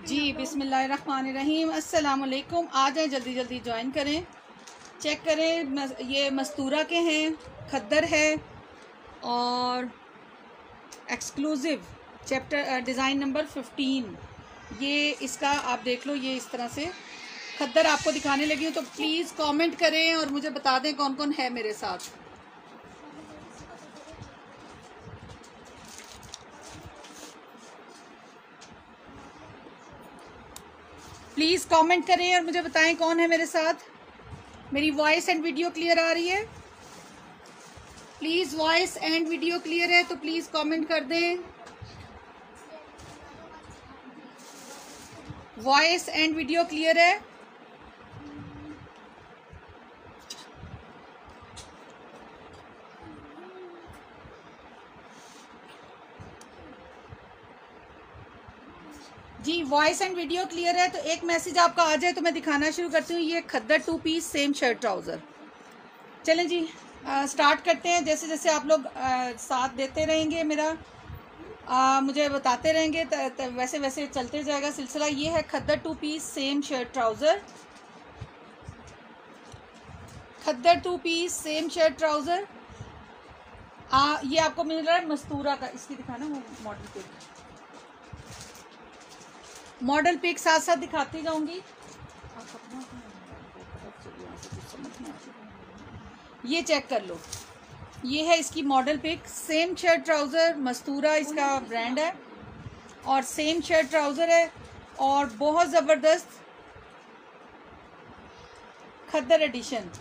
जी बिस्मिल्लाहिर्रहमानिर्रहीम। अस्सलाम वालेकुम। आ जाए जल्दी जल्दी ज्वाइन करें, चेक करें। ये मस्तूरा के हैं, खद्दर है और एक्सक्लूसिव चैप्टर डिज़ाइन नंबर 15। ये इसका आप देख लो, ये इस तरह से खद्दर आपको दिखाने लगी हूँ, तो प्लीज़ कमेंट करें और मुझे बता दें कौन कौन है मेरे साथ। प्लीज़ कमेंट करें और मुझे बताएं कौन है मेरे साथ। मेरी वॉइस एंड वीडियो क्लियर आ रही है? Please voice and video clear है तो प्लीज़ कमेंट कर दें। वॉइस एंड वीडियो क्लियर है? जी वॉइस एंड वीडियो क्लियर है तो एक मैसेज आपका आ जाए तो मैं दिखाना शुरू करती हूँ। ये खद्दर 2 पीस सेम शर्ट ट्राउज़र। चलें जी, स्टार्ट करते हैं। जैसे जैसे आप लोग साथ देते रहेंगे मेरा, मुझे बताते रहेंगे वैसे वैसे चलते जाएगा सिलसिला। ये है खद्दर 2 पीस सेम शर्ट ट्राउज़र। खद्दर 2 पीस सेम शर्ट ट्राउज़र। ये आपको मिल रहा है मस्तूरा का। इसकी दिखाना वो मॉडल पिक साथ साथ दिखाती जाऊंगी। ये चेक कर लो, ये है इसकी model pic. Same shirt trouser, Mastura इसका ब्रांड है और सेम शर्ट ट्राउज़र है और बहुत ज़बरदस्त खद्दर एडिशन।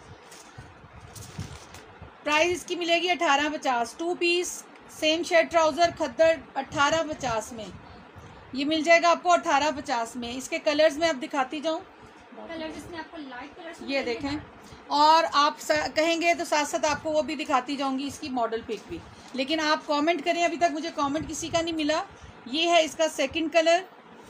प्राइस इसकी मिलेगी 1850। 2 पीस सेम शर्ट ट्राउज़र खद्दर 1850 में ये मिल जाएगा आपको। 1850 में इसके कलर्स में अब दिखाती जाऊँ। कलर जिसमें आपको लाइट कलर ये देखें, और आप कहेंगे तो साथ साथ आपको वो भी दिखाती जाऊंगी, इसकी मॉडल पिक भी। लेकिन आप कमेंट करें, अभी तक मुझे कमेंट किसी का नहीं मिला। ये है इसका सेकंड कलर।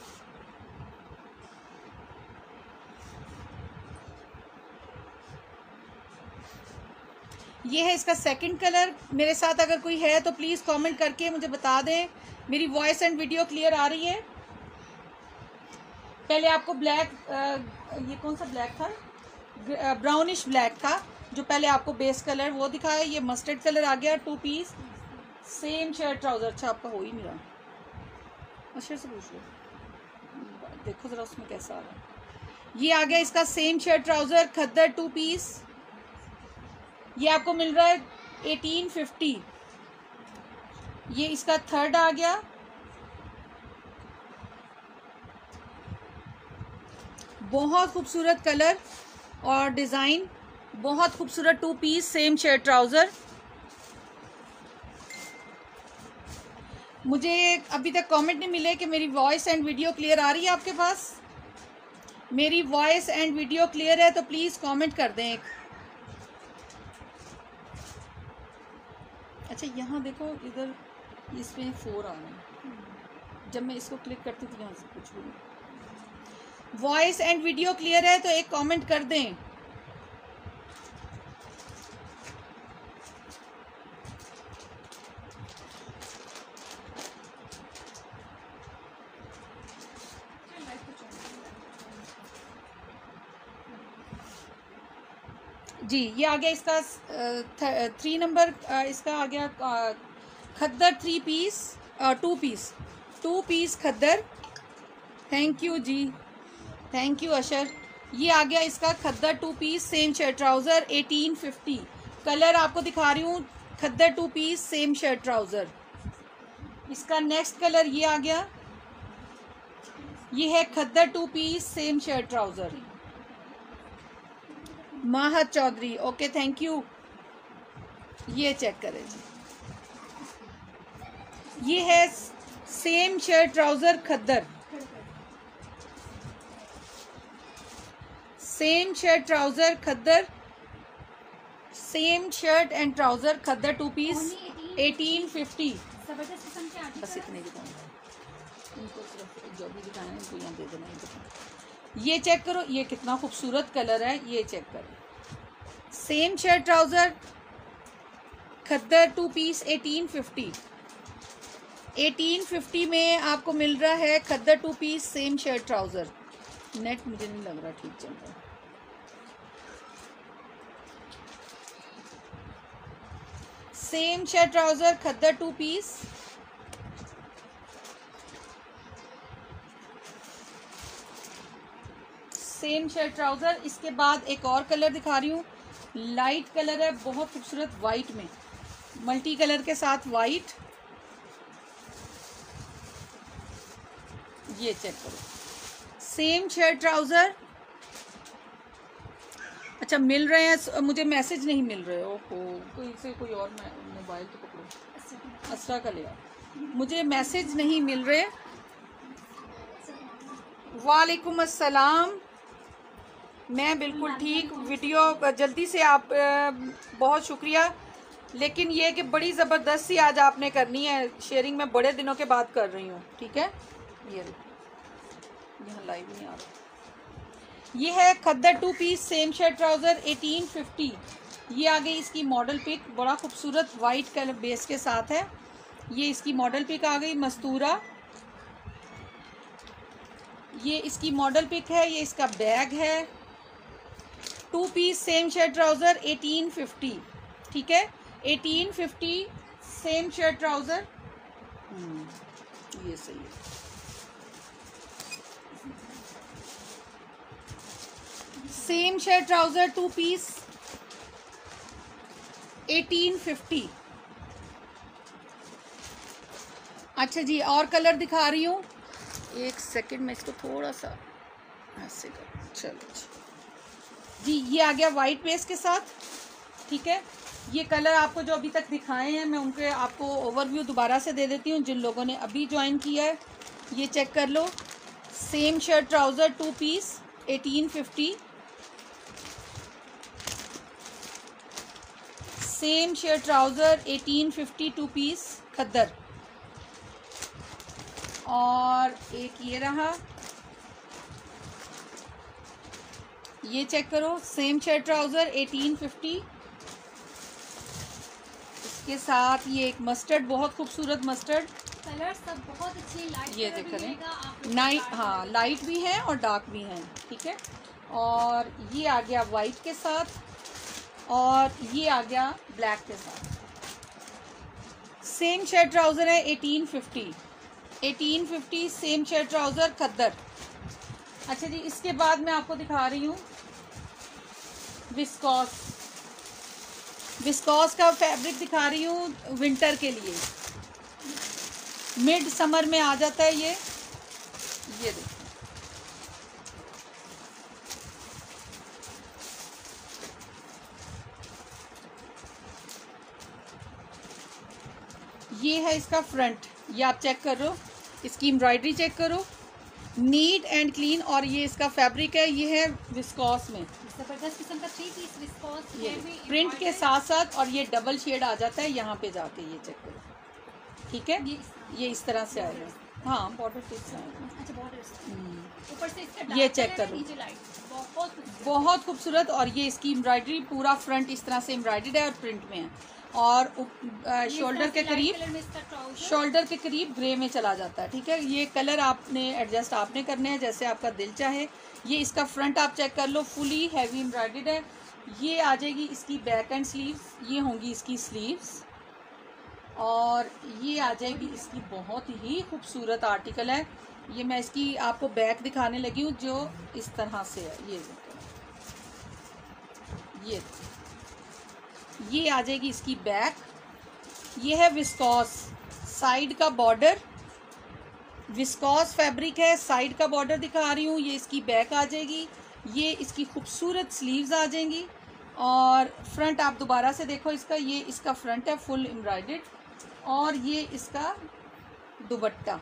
ये है इसका सेकंड कलर। मेरे साथ अगर कोई है तो प्लीज़ कमेंट करके मुझे बता दें। मेरी वॉइस एंड वीडियो क्लियर आ रही है? पहले आपको ब्लैक, ये कौन सा ब्लैक था? ब्राउनिश ब्लैक था जो पहले आपको बेस कलर वो दिखाया। ये मस्टर्ड कलर आ गया। 2 पीस सेम शर्ट ट्राउज़र। अच्छा आपका हो ही नहीं रहा, अच्छा से पूछ लो, देखो ज़रा उसमें कैसा आ रहा है। ये आ गया इसका सेम शर्ट ट्राउज़र खद्दर 2 पीस। ये आपको मिल रहा है 1850। ये इसका थर्ड आ गया। बहुत खूबसूरत कलर और डिज़ाइन, बहुत खूबसूरत 2 पीस सेम शर्ट ट्राउज़र। मुझे अभी तक कमेंट नहीं मिले कि मेरी वॉइस एंड वीडियो क्लियर आ रही है आपके पास। मेरी वॉइस एंड वीडियो क्लियर है तो प्लीज़ कमेंट कर दें एक। अच्छा यहाँ देखो, इधर इसमें 4 आ रहे हैं। जब मैं इसको क्लिक करती हूँ तो यहाँ से कुछ भी। वॉइस एंड वीडियो क्लियर है तो एक कमेंट कर दें। जी ये आ गया इसका 3 नंबर। इसका आ गया खद्दर 3 पीस 2 पीस 2 पीस खद्दर। थैंक यू जी, थैंक यू अशर। ये आ गया इसका खद्दर 2 piece same shirt trouser 1850। Colour आपको दिखा रही हूँ, खद्दर 2 पीस सेम शर्ट ट्राउज़र। इसका नेक्स्ट कलर ये आ गया। ये है खद्दर 2 piece same shirt trouser. Mahat Chaudhary, okay thank you. ये चेक करें जी, ये है सेम शर्ट ट्राउज़र खद्दर। सेम शर्ट ट्राउज़र खद्दर, सेम शर्ट एंड ट्राउज़र खद्दर 2 पीस 1850। बस इतने दिखाऊंगा, इनको सिर्फ जो भी दिखाना है इनको यहाँ दे देना। ये चेक करो, ये कितना खूबसूरत कलर है, ये चेक करो। सेम शर्ट ट्राउज़र खद्दर 2 पीस 1850। 1850 में आपको मिल रहा है खद्दर 2 piece same shirt trouser. Net मुझे नहीं लग रहा ठीक चल रहा है। सेम शर्ट ट्राउज़र खद्दर 2 पीस, सेम शर्ट ट्राउज़र। इसके बाद एक और कलर दिखा रही हूँ, लाइट कलर है, बहुत खूबसूरत, वाइट में, मल्टी कलर के साथ वाइट। ये चेक करो, सेम शर्ट ट्राउज़र। अच्छा मिल रहे हैं, मुझे मैसेज नहीं मिल रहे। ओहो, कोई से कोई और मोबाइल तो पकड़ो, असरा का ले आओ, मुझे मैसेज नहीं मिल रहे। वालेकुम अस्सलाम, मैं बिल्कुल ठीक। वीडियो जल्दी से आप, बहुत शुक्रिया। लेकिन ये कि बड़ी ज़बरदस्त सी आज आपने करनी है शेयरिंग, में बड़े दिनों के बाद कर रही हूँ, ठीक है। ये यहाँ लाइव नहीं आ रहा। ये है खद्दर 2 पीस सेम शर्ट ट्राउज़र 1850। ये आ गई इसकी मॉडल पिक, बड़ा खूबसूरत वाइट कलर बेस के साथ है। ये इसकी मॉडल पिक आ गई मस्तूरा। ये इसकी मॉडल पिक है, ये इसका बैग है। 2 पीस सेम शर्ट ट्राउज़र 1850, ठीक है। 1850 सेम शर्ट ट्राउज़र, ये सही है। Same shirt trouser 2 piece 1850। अच्छा जी, और कलर दिखा रही हूँ, एक सेकंड में इसको थोड़ा सा ऐसे कर। चलो जी, ये आ गया वाइट बेस के साथ, ठीक है। ये कलर आपको जो अभी तक दिखाए हैं, मैं उनके आपको ओवरव्यू दोबारा से दे देती हूँ। जिन लोगों ने अभी ज्वाइन किया है, ये चेक कर लो। Same shirt trouser 2 piece 1850, same shirt trouser 1850 2 piece खद्दर। और एक ये रहा, ये चेक करो, सेम शर्ट ट्राउज़र 1850। इसके साथ ये एक मस्टर्ड, बहुत खूबसूरत मस्टर्ड कलर सब बहुत अच्छे, लाइट ये कलर देख भी रहे मिलेगा आपको, नाइट, हाँ लाइट भी है और डार्क भी है, ठीक है। और ये आ गया वाइट के साथ, और ये आ गया ब्लैक के साथ। सेम शर्ट ट्राउज़र है 1850 सेम शर्ट ट्राउज़र खद्दर। अच्छा जी, इसके बाद मैं आपको दिखा रही हूँ विस्कॉस का फैब्रिक दिखा रही हूँ विंटर के लिए। मिड समर में आ जाता है ये देखिए, ये है इसका फ्रंट, ये आप चेक करो, इसकी एम्ब्रॉयडरी चेक करो, नीट एंड क्लीन। और ये इसका फैब्रिक है, ये है विस्कॉस में, जबरदस्त किस्म का 3 पीस विस्कॉस ये प्रिंट के साथ साथ, और ये डबल शेड आ जाता है यहाँ पे जाके, ये चेक करो, ठीक है। ये इस तरह से आएगा, हाँ बॉर्डर पीस आएगा। अच्छा, बॉर्डर ऊपर से इसका ये डार्क चेक कलर है, करो, नीचे लाइट, बहुत खूबसूरत। और ये इसकी एम्ब्रॉयडरी पूरा फ्रंट इस तरह से एम्ब्रॉयडर्ड है और प्रिंट में है। और शोल्डर के करीब ग्रे में चला जाता है, ठीक है। ये कलर आपने एडजस्ट आपने करने हैं जैसे आपका दिल चाहे। ये इसका फ्रंट आप चेक कर लो, फुली हैवी एम्ब्रॉयडर्ड है। ये आ जाएगी इसकी बैक एंड स्लीव्स, ये होंगी इसकी स्लीव्स, और ये आ जाएगी इसकी बहुत ही खूबसूरत आर्टिकल है। ये मैं इसकी आपको बैक दिखाने लगी हूँ जो इस तरह से है। ये आ जाएगी इसकी बैक। ये है विस्कॉस, साइड का बॉर्डर, विस्कॉस फैब्रिक है, साइड का बॉर्डर दिखा रही हूँ। ये इसकी बैक आ जाएगी, ये इसकी खूबसूरत स्लीव्स आ जाएंगी। और फ्रंट आप दोबारा से देखो इसका, ये इसका फ्रंट है फुल एम्ब्रॉयडर्ड, और ये इसका दुपट्टा,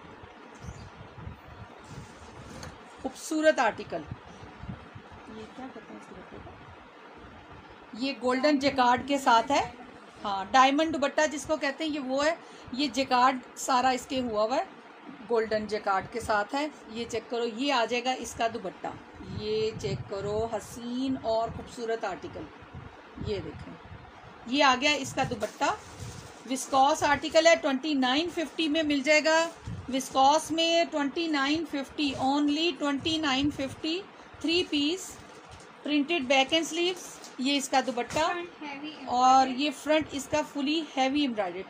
खूबसूरत आर्टिकल। ये क्या कहते हैं इस दुपट्टे को, ये गोल्डन जेकार्ड के साथ है, हाँ डायमंड दुपट्टा जिसको कहते हैं, ये वो है। ये जेकार्ड सारा इसके हुआ है, गोल्डन जेकार्ड के साथ है। ये चेक करो, ये आ जाएगा इसका दुपट्टा, ये चेक करो, हसीन और खूबसूरत आर्टिकल। ये देखें, ये आ गया इसका दुपट्टा। विस्कॉस आर्टिकल है 2950 में मिल जाएगा। विस्कॉस में 2950 only 2950 3 piece printed back and sleeves. ये इसका दुपट्टा Front heavy और embroidered। ये फ्रंट इसका फुली हैवी एम्ब्रॉयडर्ड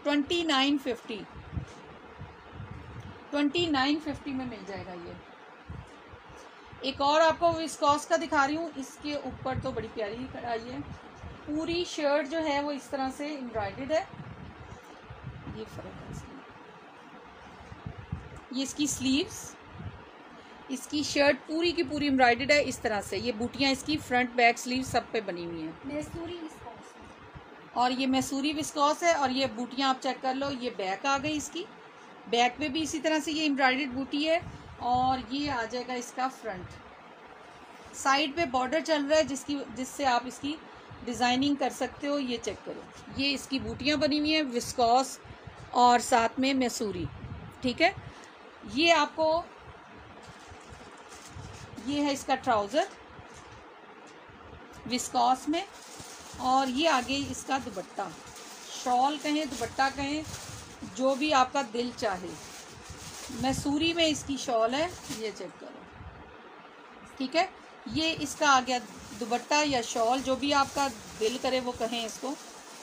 2950 में मिल जाएगा ये। एक और आपको विस्कॉस का दिखा रही हूँ, इसके ऊपर तो बड़ी प्यारी कढ़ाई है। पूरी शर्ट जो है वो इस तरह से एम्ब्रॉयडर्ड है। ये फर्क है इसमें। ये इसकी स्लीव्स, इसकी शर्ट पूरी की पूरी एम्ब्रॉयडर्ड है इस तरह से। ये बूटियाँ इसकी फ्रंट बैक स्लीव सब पे बनी हुई हैं। मैसूरी विस्कॉस। और ये मैसूरी विस्कॉस है और ये बूटियाँ आप चेक कर लो। ये बैक आ गई इसकी, बैक पे भी इसी तरह से ये एम्ब्रॉयडर्ड बूटी है। और ये आ जाएगा इसका फ्रंट। साइड पे बॉर्डर चल रहा है जिससे आप इसकी डिज़ाइनिंग कर सकते हो। ये चेक करो, ये इसकी बूटियाँ बनी हुई हैं विस्कॉस और साथ में मैसूरी। ठीक है, ये आपको, ये है इसका ट्राउज़र विस्कॉस में और ये आगे इसका दुपट्टा, शॉल कहें दुपट्टा कहें जो भी आपका दिल चाहे। मैसूरी में इसकी शॉल है, ये चेक करो। ठीक है, ये इसका आ गया दुपट्टा या शॉल, जो भी आपका दिल करे वो कहें इसको।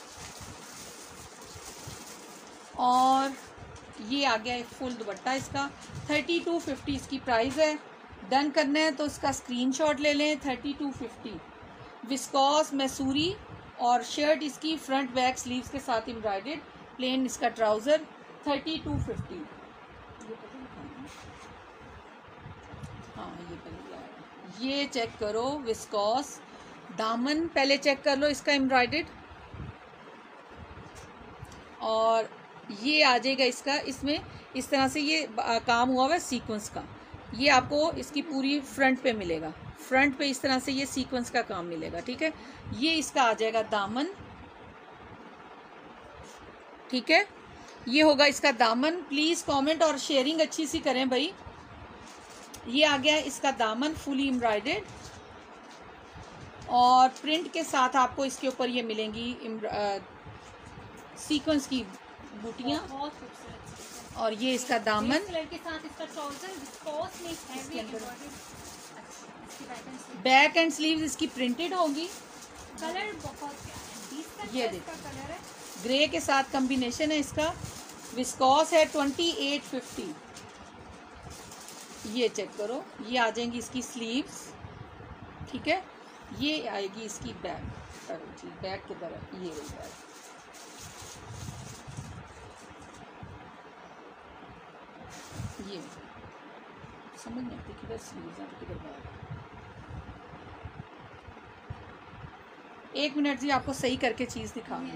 और ये आ गया एक फुल दुपट्टा इसका 3250 इसकी प्राइस है। डन करना है तो इसका स्क्रीनशॉट ले लें। 3250 विस्कॉस मैसूरी और शर्ट इसकी फ्रंट बैक स्लीव्स के साथ एम्ब्रॉयडर्ड, प्लेन इसका ट्राउज़र 3250। हाँ ये पहले आया। ये चेक करो विस्कॉस दामन, पहले चेक कर लो इसका एम्ब्रॉयडर्ड। और ये आ जाएगा इसका, इसमें इस तरह से ये काम हुआ हुआ है सीक्वेंस का। ये आपको इसकी पूरी फ्रंट पे मिलेगा, फ्रंट पे इस तरह से ये सीक्वेंस का काम मिलेगा। ठीक है, ये इसका आ जाएगा दामन। ठीक है, ये होगा इसका दामन। प्लीज़ कमेंट और शेयरिंग अच्छी सी करें भाई। ये आ गया इसका दामन फुली एम्ब्रॉयडर्ड और प्रिंट के साथ आपको इसके ऊपर ये मिलेंगी सीक्वेंस की बूटियाँ। बहुत खूबसूरत। और ये इसका दामन कलर के साथ इसका ट्राउजर विस्कॉस में इसके हैवी अंदर एम्ब्रॉयडर्ड। बैक एंड स्लीव्स इसकी प्रिंटेड होगी। कलर बहुत प्यारा है, 20 का ये इसका कलर है। ग्रे के साथ कॉम्बिनेशन है इसका। विस्कॉस है 2850। ये चेक करो, ये आ जाएंगी इसकी स्लीव्स। ठीक है, ये आएगी इसकी बैक। बैक की तरह ये रही बैक। ये समझ नहीं आती किधर स्लीव्स हैं किधर बैक। एक मिनट जी, आपको सही करके चीज़ दिखाऊंगी।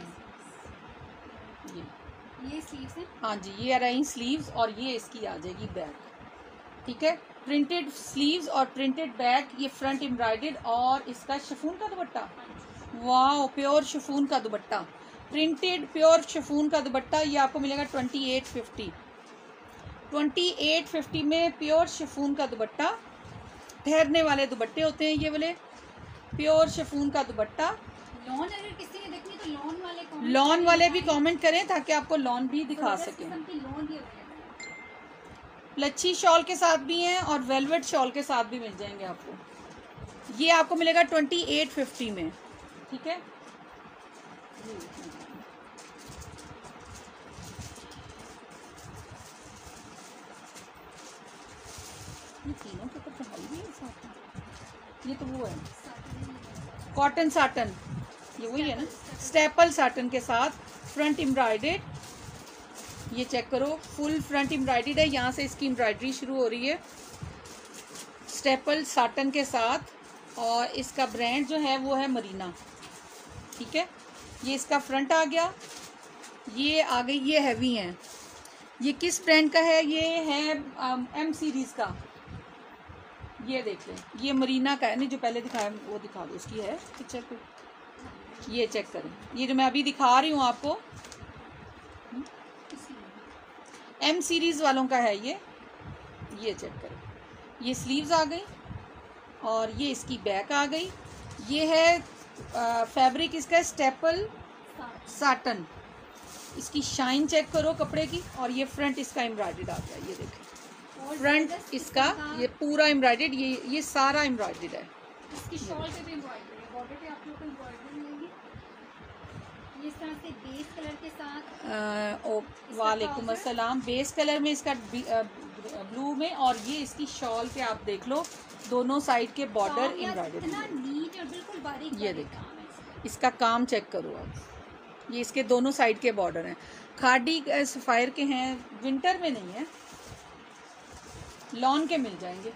ये स्लीव्स है। हाँ जी, ये आ रही स्लीव्स और ये इसकी आ जाएगी बैक। ठीक है, प्रिंटेड स्लीव्स और प्रिंटेड बैक, ये फ्रंट एम्ब्रॉयडर्ड और इसका शिफॉन का दुपट्टा। वाह, प्योर शिफॉन का दुपट्टा, प्रिंटेड प्योर शिफॉन का दुपट्टा। ये आपको मिलेगा 2850। 2850 में प्योर शिफॉन का दुपट्टा। ठहरने वाले दुपट्टे होते हैं ये वाले, प्योर शिफॉन का दुपट्टा। लॉन अगर किसी ने देखनी तो लॉन वाले लॉन वाले भी कमेंट करें ताकि आपको लॉन भी दिखा सकें। लॉन भी अवेलेबल है। लच्छी शॉल के साथ भी हैं और वेलवेट शॉल के साथ भी मिल जाएंगे आपको। ये आपको मिलेगा 2850 में। ठीक है, ये तीनों के ऊपर कढ़ाई भी है साथ में। ये तो वो है कॉटन साटन, ये वही है ना, स्टेपल साटन के साथ फ्रंट एम्ब्रॉयडर्ड। ये चेक करो, फुल फ्रंट एम्ब्रॉयडर्ड है, यहाँ से इसकी एम्ब्रॉयडरी शुरू हो रही है स्टेपल साटन के साथ। और इसका ब्रांड जो है वो है मरीना। ठीक है, ये इसका फ्रंट आ गया। ये आ गई, ये हैवी हैं। ये किस ब्रांड का है? ये है एम सीरीज़ का। ये देख लें, ये मरीना का है। नहीं, जो पहले दिखाया वो दिखा दो, उसकी है पिक्चर पे। ये चेक करें, ये जो मैं अभी दिखा रही हूँ आपको एम सीरीज़ वालों का है ये चेक करें। ये स्लीव्स आ गई और ये इसकी बैक आ गई। ये है फैब्रिक इसका स्टेपल साटन। इसकी शाइन चेक करो कपड़े की, और ये फ्रंट इसका एम्ब्रॉयडर्ड आ गया, ये देखें और फ्रंट ज़बरदस्त इसका किस्म का- ये पूरा एम्ब्रॉयडर्ड, ये सारा एम्ब्रॉयडर्ड है। इसकी शॉल पे भी एम्ब्रॉयडरी है, बॉर्डर पे आप लोग को एम्ब्रॉयडरी मिलेगी। ये इस तरह से बेस कलर के साथ वालेकुम अस्सलाम। बेस कलर में इसका ब्लू में, और ये इसकी शॉल पे आप देख लो दोनों साइड के बॉर्डर इतना एम्ब्रॉयडरी। नीट और बिल्कुल बारीक ये बारीक देखिए। काम है इसका। इसका काम चेक करो आप, ये इसके दोनों साइड के बॉर्डर हैं, खादी सफ़ायर के हैं, विंटर में नहीं है, लॉन के मिल जाएंगे।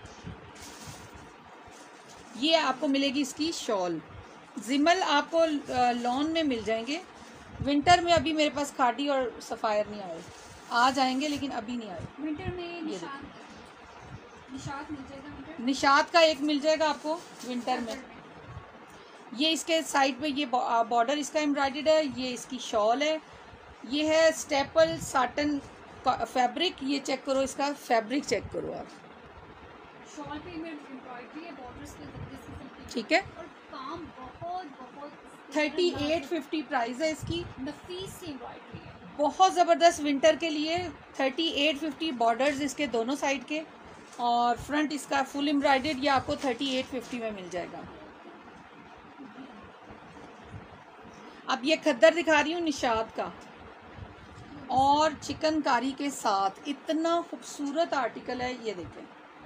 ये आपको मिलेगी इसकी शॉल, जिमल आपको लॉन में मिल जाएंगे। विंटर में अभी मेरे पास खादी और सफ़ायर नहीं आए, आ जाएंगे लेकिन अभी नहीं आए। विंटर में निशात मिल जाएगा। विंटर निशात का एक मिल जाएगा आपको विंटर में। ये इसके साइड पे ये बॉर्डर इसका एम्ब्रॉयडर्ड है, ये इसकी शॉल है, ये है स्टेपल साटन फैब्रिक। ये चेक करो, इसका फैब्रिक चेक करो आप, शॉल पे में एम्ब्रॉयडरी है, बॉर्डर्स पे जबरदस्त किस्म की, ठीक है। और काम बहुत बहुत 3850 प्राइस है इसकी, नफीस सी एम्ब्रॉयडरी है। बहुत ज़बरदस्त विंटर के लिए। 3850 बॉर्डर्स इसके दोनों साइड के, और फ्रंट इसका फुल एम्ब्रॉयडर्ड, ये आपको 3850 में मिल जाएगा। अब ये खद्दर दिखा रही हूँ निशात का, और चिकनकारी के साथ, इतना खूबसूरत आर्टिकल है, ये देखें,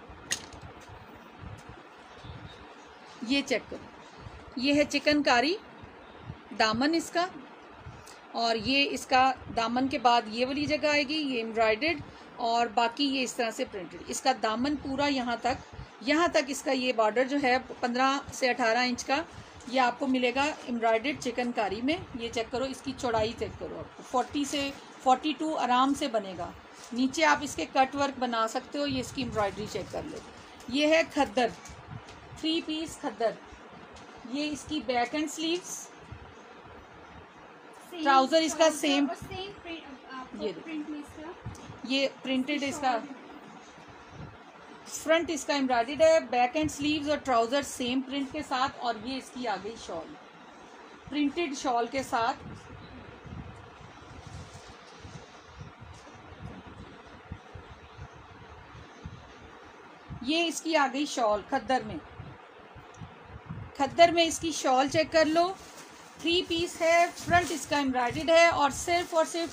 ये चेक करो, ये है चिकनकारी दामन इसका, और ये इसका दामन के बाद ये वाली जगह आएगी, ये एम्ब्रॉयडर्ड, और बाकी ये इस तरह से प्रिंटेड। इसका दामन पूरा यहाँ तक इसका ये बॉर्डर जो है 15 से 18 इंच का, ये आपको मिलेगा एम्ब्रॉयडर्ड चिकनकारी में। ये चेक करो, इसकी चौड़ाई चेक करो, आपको 40 से 42 आराम से बनेगा। नीचे आप इसके कट वर्क बना सकते हो, ये इसकी एम्ब्रॉयडरी चेक कर लो। ये है खद्दर, 3 पीस खद्दर, ये इसकी बैक एंड स्लीव्स, ट्राउजर इसका सेम, ये प्रिंट में इसका ये प्रिंटेड इसका, फ्रंट इसका एम्ब्रॉयडर्ड है, बैक एंड स्लीव्स और ट्राउजर सेम प्रिंट के साथ, और ये इसकी आ गई शॉल, प्रिंटेड शॉल के साथ। ये इसकी आ गई शॉल खद्दर में इसकी शॉल चेक कर लो। 3 पीस है, फ्रंट इसका एम्ब्रॉयडर्ड है, और सिर्फ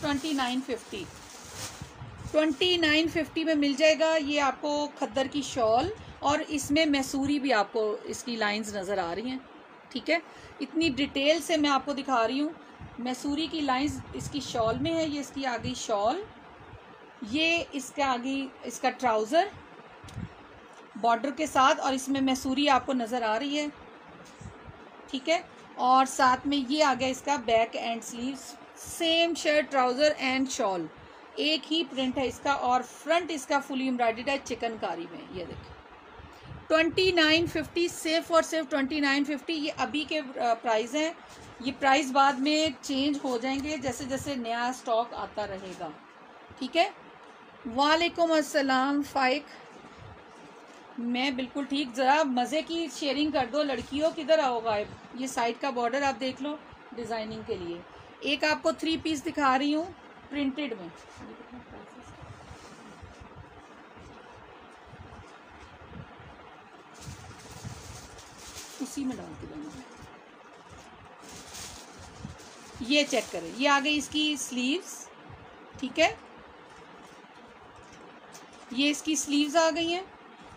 2950 में मिल जाएगा। ये आपको खद्दर की शॉल, और इसमें मैसूरी भी आपको इसकी लाइंस नज़र आ रही हैं, ठीक है। इतनी डिटेल से मैं आपको दिखा रही हूँ, मैसूरी की लाइंस इसकी शॉल में है। ये इसकी आ गई शॉल, ये इसका आ गई इसका ट्राउज़र बॉर्डर के साथ, और इसमें मैसूरी आपको नज़र आ रही है, ठीक है। और साथ में ये आ गया इसका back and sleeves, same shirt trouser and shawl, एक ही प्रिंट है इसका, और फ्रंट इसका फुली एम्ब्रॉयडर्ड है चिकनकारी में। ये देखिए 2950, सिर्फ और सिर्फ 2950। ये अभी के प्राइस हैं, ये प्राइस बाद में चेंज हो जाएंगे जैसे जैसे नया स्टॉक आता रहेगा, ठीक है। वालेकुम अस्सलाम फ़ाइक, मैं बिल्कुल ठीक। ज़रा मज़े की शेयरिंग कर दो लड़कियों, किधर आओ गायब। ये साइड का बॉर्डर आप देख लो डिज़ाइनिंग के लिए। एक आपको 3 पीस दिखा रही हूँ प्रिंटेड में, उसी में डाल के देना। ये चेक करें, ये आ गई इसकी स्लीव्स, ठीक है, ये इसकी स्लीव्स आ गई हैं,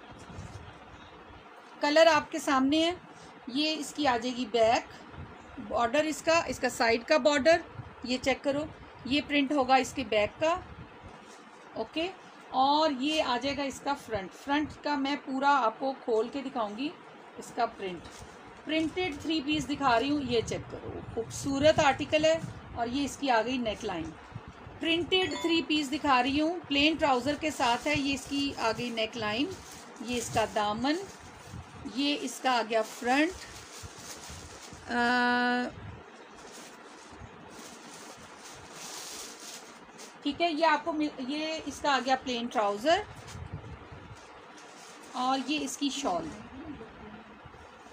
कलर आपके सामने है। ये इसकी आ जाएगी बैक बॉर्डर, इसका साइड का बॉर्डर, ये चेक करो, ये प्रिंट होगा इसके बैक का, ओके। और ये आ जाएगा इसका फ्रंट का मैं पूरा आपको खोल के दिखाऊंगी इसका प्रिंटेड 3 पीस दिखा रही हूँ। ये चेक करो, खूबसूरत आर्टिकल है, और ये इसकी आ गई नेक लाइन। प्रिंटेड 3 पीस दिखा रही हूँ, प्लेन ट्राउज़र के साथ है। ये इसकी आ गई नेक लाइन, ये इसका दामन, ये इसका आ गया फ्रंट, ठीक है। ये आपको ये इसका आ गया प्लेन ट्राउज़र, और ये इसकी शॉल,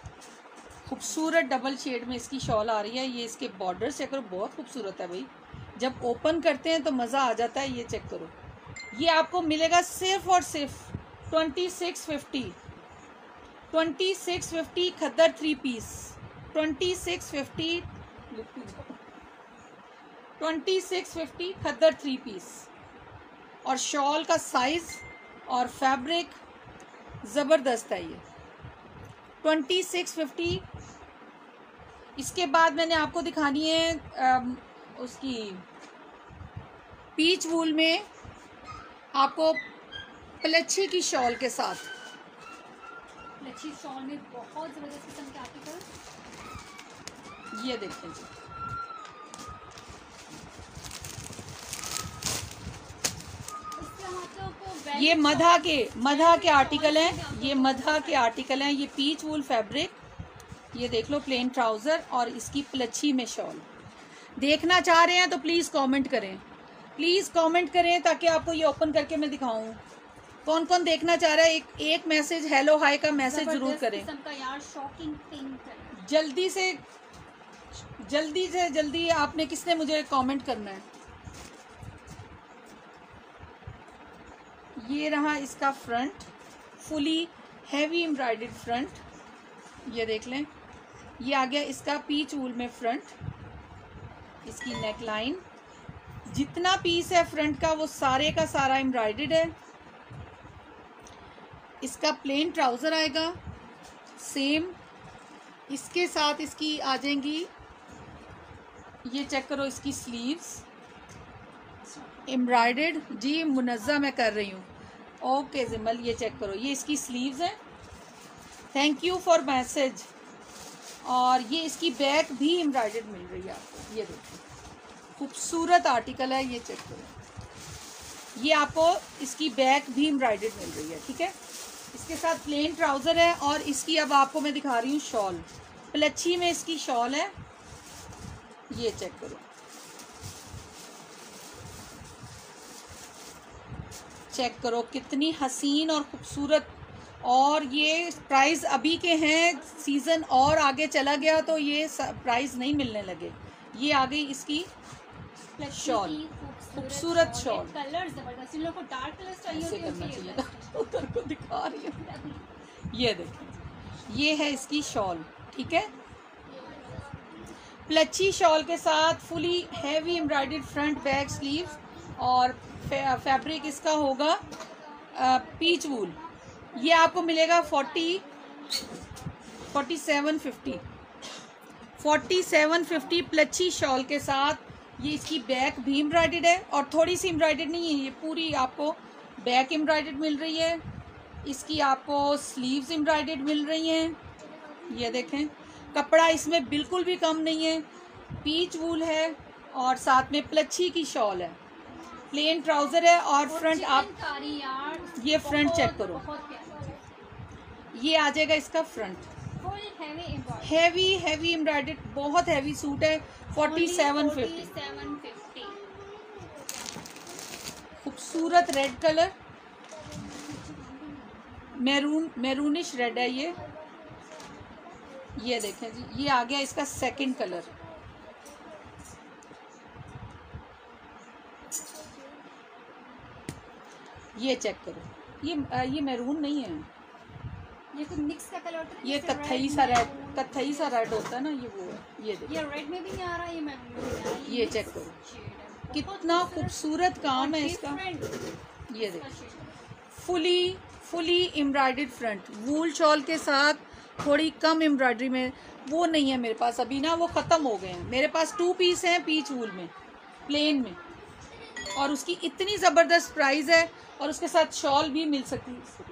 खूबसूरत डबल शेड में इसकी शॉल आ रही है। ये इसके बॉर्डर से अगर बहुत खूबसूरत है भाई, जब ओपन करते हैं तो मज़ा आ जाता है। ये चेक करो, ये आपको मिलेगा सिर्फ और सिर्फ 2650। 2650 खद्दर 3 पीस, 2650 2650 खद्दर 3 पीस। और शॉल का साइज और फैब्रिक ज़बरदस्त है ये 2650। इसके बाद मैंने आपको दिखानी है उसकी पीच वूल में आपको प्लच्छी की शॉल के साथ। प्लच्छी शॉल में बहुत ज़बरदस्त किस्म के आर्टिकल, ये देखें जी, ये मधा के आर्टिकल हैं, ये मधा के आर्टिकल हैं। ये पीच वूल फैब्रिक, ये देख लो, प्लेन ट्राउज़र और इसकी प्लच्छी में शॉल। देखना चाह रहे हैं तो प्लीज़ कमेंट करें, प्लीज़ कमेंट करें ताकि आपको ये ओपन करके मैं दिखाऊं। कौन कौन देखना चाह रहा है एक मैसेज हेलो हाय का मैसेज ज़रूर करें। का यार शॉकिंग पिंक कलर। जल्दी आपने किसने मुझे कमेंट करना है। ये रहा इसका front, fully heavy embroidered front, ये देख लें। ये आ गया इसका पीच वूल में फ्रंट, इसकी नेक लाइन, जितना पीस है फ्रंट का वो सारे का सारा एम्ब्रॉयडर्ड है। इसका प्लेन ट्राउज़र आएगा सेम, इसके साथ इसकी आ जाएंगी, ये चेक करो, इसकी स्लीव्स एम्ब्रॉयडर्ड। जी मुनज़्ज़ा मैं कर रही हूँ, ओके जिमल, ये चेक करो, ये इसकी स्लीव्स हैं। Thank you for message. और ये इसकी बैक भी एम्ब्रॉयडर्ड मिल रही है आपको, ये देखो खूबसूरत आर्टिकल है, ये चेक करो, ये आपको इसकी बैक भी एम्ब्रॉयडर्ड मिल रही है। ठीक है, इसके साथ प्लेन ट्राउज़र है और इसकी अब आपको मैं दिखा रही हूँ शॉल, प्लच्छी में इसकी शॉल है, ये चेक करो, चेक करो कितनी हसीन और ख़ूबसूरत। और ये प्राइस अभी के हैं, सीज़न और आगे चला गया तो ये प्राइस नहीं मिलने लगे। ये आ गई इसकी शॉल, खूबसूरत शॉल। कलर जबरदस्त, इन लोगों को डार्क कलर चाहिए उधर को दिखा रही हूँ, ये देखें, ये है इसकी शॉल। ठीक है, प्लच्छी शॉल के साथ fully heavy embroidered front back sleeves और फैब्रिक इसका होगा पीच वूल। ये आपको मिलेगा 4750 प्लच्छी शॉल के साथ। ये इसकी बैक भी एम्ब्रॉयडर्ड है और थोड़ी सी एम्ब्रॉयडर्ड नहीं है, ये पूरी आपको बैक एम्ब्रॉयडर्ड मिल रही है। इसकी आपको स्लीव्स एम्ब्रॉयडर्ड मिल रही हैं, ये देखें, कपड़ा इसमें बिल्कुल भी कम नहीं है, पीच वूल है और साथ में प्लच्छी की शॉल है, प्लेन ट्राउज़र है और फ्रंट आप ये फ्रंट चेक करो, ये आ जाएगा इसका फ्रंट, हैवी एम्ब्रॉयडर्ड, बहुत हैवी सूट है। 4750 खूबसूरत रेड कलर, मैरूनिश रेड है ये देखें जी, ये आ गया इसका सेकंड कलर। ये चेक करो, ये मैरून नहीं है, ये कुछ मिक्स का कलर होता है, ये कत्थई सा रेड होता है ना, ये वो है। ये देखो, ये रेड में भी नहीं आ रहा, ये मैरून में नहीं आ रहा, ये चेक करो कितना खूबसूरत काम है इसका। ये देखो, fully embroidered front wool shawl के साथ, थोड़ी कम एम्ब्रॉयडरी में वो नहीं है मेरे पास अभी ना, वो ख़त्म हो गए हैं। मेरे पास 2 पीस हैं पीच वूल में, प्लेन में, और उसकी इतनी ज़बरदस्त प्राइस है और उसके साथ शॉल भी मिल सकती है।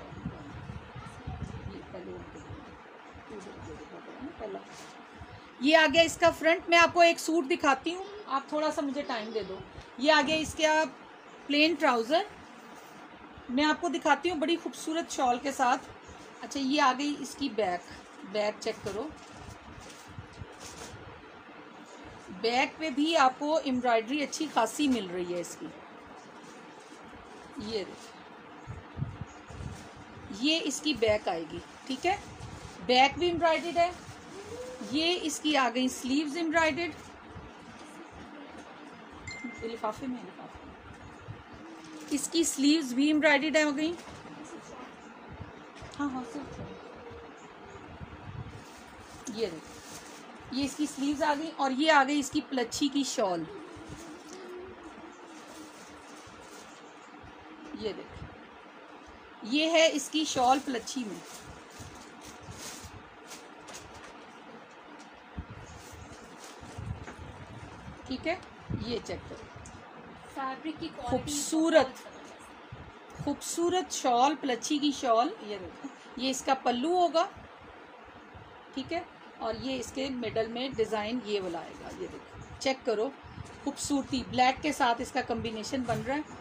ये आ गया इसका फ्रंट। मैं आपको एक सूट दिखाती हूँ, आप थोड़ा सा मुझे टाइम दे दो। ये आ गया इसका प्लेन ट्राउज़र, मैं आपको दिखाती हूँ बड़ी खूबसूरत शॉल के साथ। अच्छा, ये आ गई इसकी बैक चेक करो, बैक पे भी आपको एम्ब्रॉयडरी अच्छी खासी मिल रही है इसकी। ये इसकी बैक आएगी, ठीक है, बैक भी एम्ब्रॉयडर्ड है। ये इसकी आ गई स्लीव्स एम्ब्रॉयडर्ड, लिफाफे में, लिफाफे में। इसकी स्लीव्स भी एम्ब्रॉयडर्ड है हो गई। हाँ हाँ सिर्फ ये देखो, ये इसकी स्लीव्स आ गई और ये आ गई इसकी प्लच्छी की शॉल। ये देखो, ये है इसकी शॉल प्लच्छी में। ठीक है, ये चेक करो, फैब्रिक की क्वालिटी खूबसूरत खूबसूरत शॉल, प्लच्छी की शॉल। ये देखो, ये इसका पल्लू होगा, ठीक है, और ये इसके मिडल में डिज़ाइन ये वाला आएगा। ये देखो, चेक करो खूबसूरती, ब्लैक के साथ इसका कॉम्बिनेशन बन रहा है।